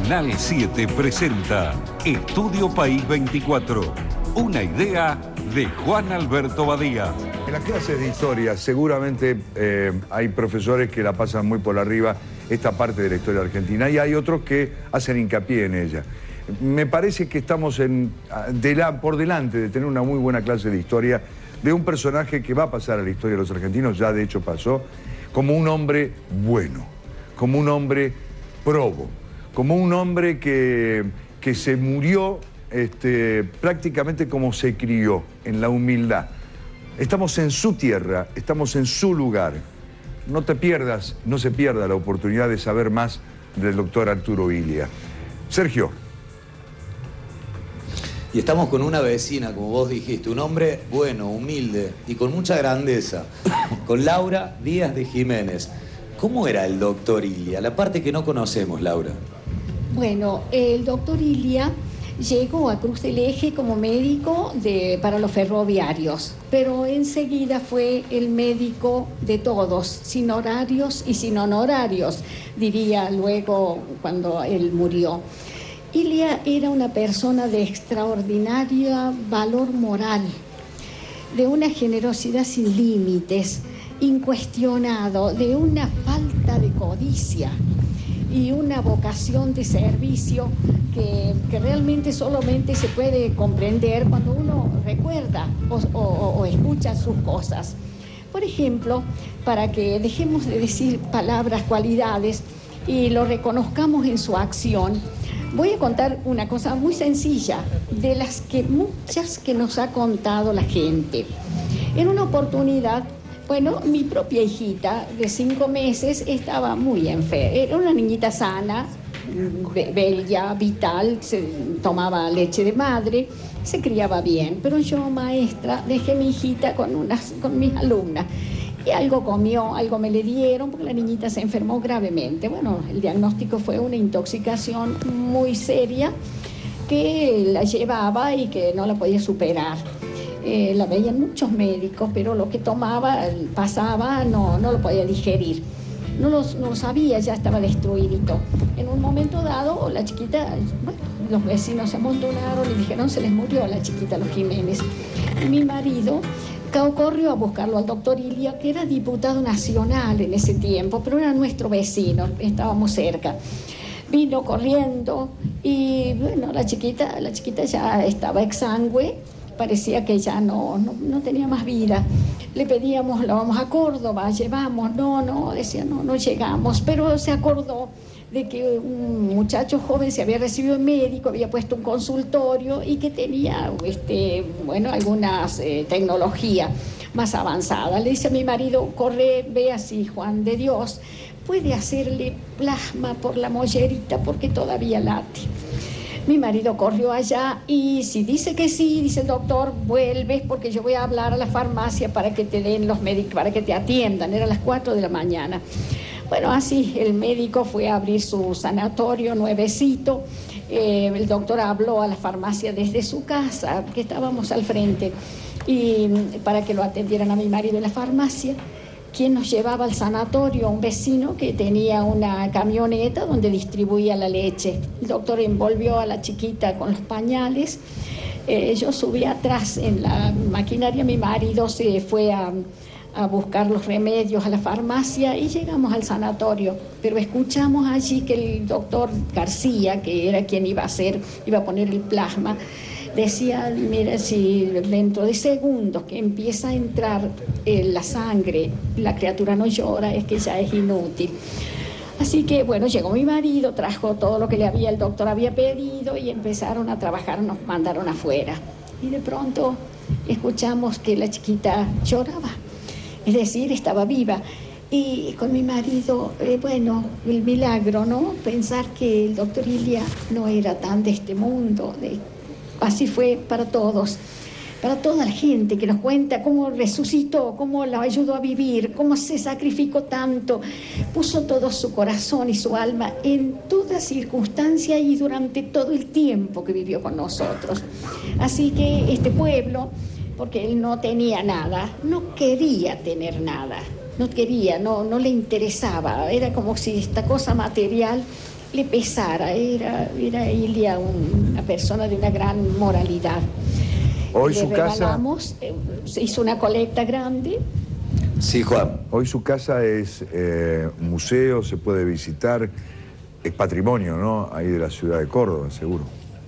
Canal 7 presenta Estudio País 24. Una idea de Juan Alberto Badía. En las clases de historia seguramente hay profesores que la pasan muy por arriba esta parte de la historia argentina y hay otros que hacen hincapié en ella. Me parece que estamos por delante de tener una muy buena clase de historia de un personaje que va a pasar a la historia de los argentinos, ya de hecho pasó, como un hombre bueno, como un hombre probo, como un hombre que se murió prácticamente como se crió, en la humildad. Estamos en su tierra, estamos en su lugar. No te pierdas, no se pierda la oportunidad de saber más del doctor Arturo Illia. Sergio. Y estamos con una vecina, como vos dijiste, un hombre bueno, humilde y con mucha grandeza, con Laura Díaz de Jiménez. ¿Cómo era el doctor Illia? La parte que no conocemos, Laura. Bueno, el doctor Illia llegó a Cruz del Eje como médico para los ferroviarios, pero enseguida fue el médico de todos, sin horarios y sin honorarios, diría luego cuando él murió. Illia era una persona de extraordinario valor moral, de una generosidad sin límites, incuestionado, de una falta de codicia y una vocación de servicio que realmente solamente se puede comprender cuando uno recuerda o escucha sus cosas. Por ejemplo, para que dejemos de decir palabras, cualidades y lo reconozcamos en su acción, voy a contar una cosa muy sencilla, de las que muchas que nos ha contado la gente. En una oportunidad, bueno, mi propia hijita de 5 meses estaba muy enferma. Era una niñita sana, bella, vital, se tomaba leche de madre, se criaba bien. Pero yo, maestra, dejé a mi hijita con mis alumnas. Y algo comió, algo me le dieron, porque la niñita se enfermó gravemente. Bueno, el diagnóstico fue una intoxicación muy seria que la llevaba y que no la podía superar. La veían muchos médicos, pero lo que tomaba, pasaba, no lo podía digerir. No lo sabía, ya estaba destruidito. En un momento dado, la chiquita, bueno, los vecinos se amontonaron y dijeron, se les murió la chiquita, los Jiménez. Y mi marido corrió a buscarlo al doctor Illia, que era diputado nacional en ese tiempo, pero era nuestro vecino, estábamos cerca. Vino corriendo y bueno, la chiquita ya estaba exangüe, parecía que ya no tenía más vida. Le pedíamos, la vamos a Córdoba, llevamos, decía, no llegamos, pero se acordó de que un muchacho joven se había recibido en médico, había puesto un consultorio y que tenía, algunas tecnología más avanzada. Le dice a mi marido, corre, ve así, Juan de Dios, puede hacerle plasma por la mollerita porque todavía late. Mi marido corrió allá y si dice que sí, dice el doctor, vuelves porque yo voy a hablar a la farmacia para que te den los médicos, para que te atiendan. Era las 4 de la mañana. Bueno, así el médico fue a abrir su sanatorio nuevecito. El doctor habló a la farmacia desde su casa, que estábamos al frente, y para que lo atendieran a mi marido en la farmacia. Quien nos llevaba al sanatorio, un vecino que tenía una camioneta donde distribuía la leche. El doctor envolvió a la chiquita con los pañales. Yo subí atrás en la maquinaria, mi marido se fue a buscar los remedios a la farmacia y llegamos al sanatorio, pero escuchamos allí que el doctor García, que era quien iba a poner el plasma, decía, mira, si dentro de segundos que empieza a entrar la sangre, la criatura no llora, es que ya es inútil. Así que, bueno, llegó mi marido, trajo todo lo que el doctor había pedido y empezaron a trabajar, nos mandaron afuera. Y de pronto escuchamos que la chiquita lloraba. Es decir, estaba viva. Y con mi marido, el milagro, ¿no? Pensar que el doctor Illia no era tan de este mundo. Así fue para todos, para toda la gente que nos cuenta cómo resucitó, cómo la ayudó a vivir, cómo se sacrificó tanto. Puso todo su corazón y su alma en toda circunstancia y durante todo el tiempo que vivió con nosotros. Así que este pueblo, porque él no tenía nada, no quería tener nada, no le interesaba, era como si esta cosa material le pesara. Era Ilia una persona de una gran moralidad. Hoy le su regalamos, casa... se hizo una colecta grande. Sí, Juan. Hoy su casa es museo, se puede visitar, es patrimonio, ¿no? Ahí de la ciudad de Córdoba, seguro.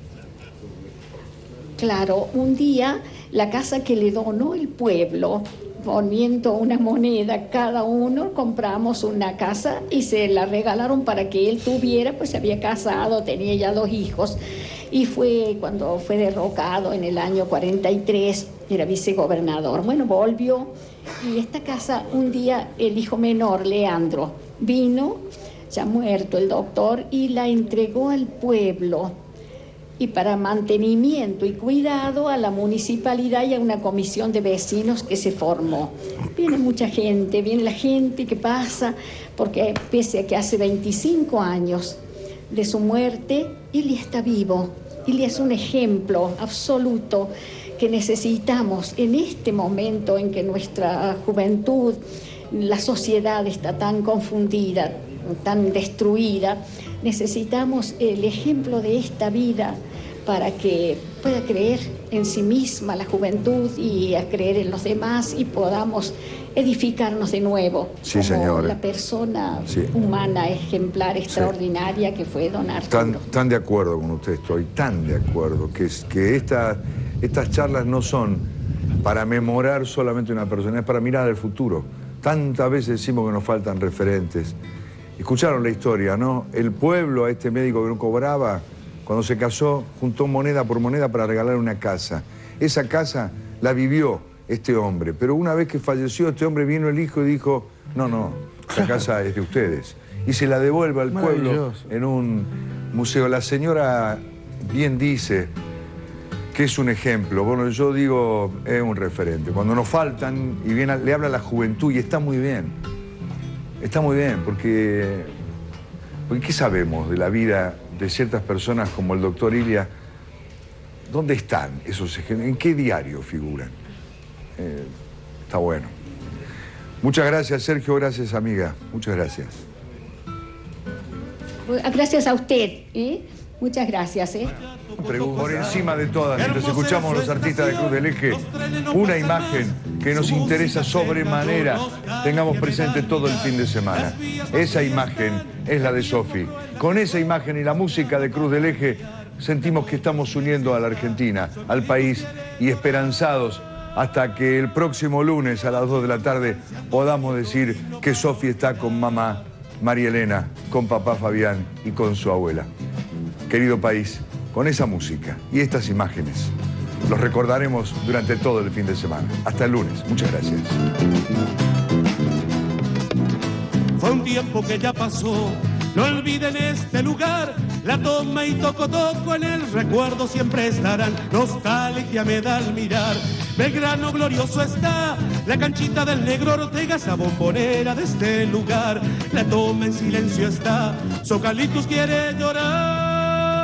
Claro, un día la casa que le donó el pueblo, poniendo una moneda cada uno, compramos una casa y se la regalaron para que él tuviera, pues se había casado, tenía ya 2 hijos, y fue cuando fue derrocado en el año 43, era vicegobernador. Bueno, volvió, y esta casa, un día el hijo menor, Leandro, vino, ya muerto el doctor, y la entregó al pueblo, y para mantenimiento y cuidado a la municipalidad y a una comisión de vecinos que se formó. Viene mucha gente, viene la gente que pasa, porque pese a que hace 25 años de su muerte, Ilia está vivo. Ilia es un ejemplo absoluto que necesitamos en este momento en que nuestra juventud, la sociedad está tan confundida, tan destruida. Necesitamos el ejemplo de esta vida para que pueda creer en sí misma la juventud y a creer en los demás y podamos edificarnos de nuevo. Sí, como señor. La persona humana ejemplar, extraordinaria que fue don Arturo. Tan de acuerdo con usted, estoy tan de acuerdo que estas charlas no son para memorar solamente una persona, es para mirar al futuro. Tantas veces decimos que nos faltan referentes. Escucharon la historia, ¿no? El pueblo a este médico que no cobraba, cuando se casó, juntó moneda por moneda para regalar una casa. Esa casa la vivió este hombre, pero una vez que falleció este hombre, vino el hijo y dijo, no, esa casa es de ustedes. Y se la devuelve al pueblo en un museo. La señora bien dice que es un ejemplo. Bueno, yo digo, es un referente. Cuando nos faltan, y le habla a la juventud, y está muy bien. Está muy bien, porque ¿qué sabemos de la vida de ciertas personas como el doctor Ilia? ¿Dónde están esos ejemplos? ¿En qué diario figuran? Está bueno. Muchas gracias, Sergio. Gracias, amiga. Muchas gracias. Gracias a usted, ¿eh? Muchas gracias, ¿eh? Por encima de todas, mientras escuchamos a los artistas de Cruz del Eje, una imagen que nos interesa sobremanera, tengamos presente todo el fin de semana. Esa imagen es la de Sofi. Con esa imagen y la música de Cruz del Eje, sentimos que estamos uniendo a la Argentina, al país, y esperanzados hasta que el próximo lunes a las 2 de la tarde podamos decir que Sofi está con mamá María Elena, con papá Fabián y con su abuela. Querido país, con esa música y estas imágenes, los recordaremos durante todo el fin de semana. Hasta el lunes. Muchas gracias. Fue un tiempo que ya pasó, no olviden este lugar. La toma y toco en el recuerdo siempre estarán. Nostalgia me da al mirar. Belgrano glorioso está, la canchita del Negro Ortega, esa bombonera de este lugar. La toma en silencio está, Socalitus quiere llorar.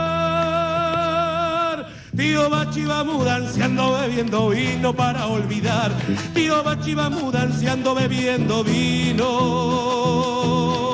Tío Bachi va mudanciando, bebiendo vino para olvidar. Tío Bachi va mudanciando, bebiendo vino.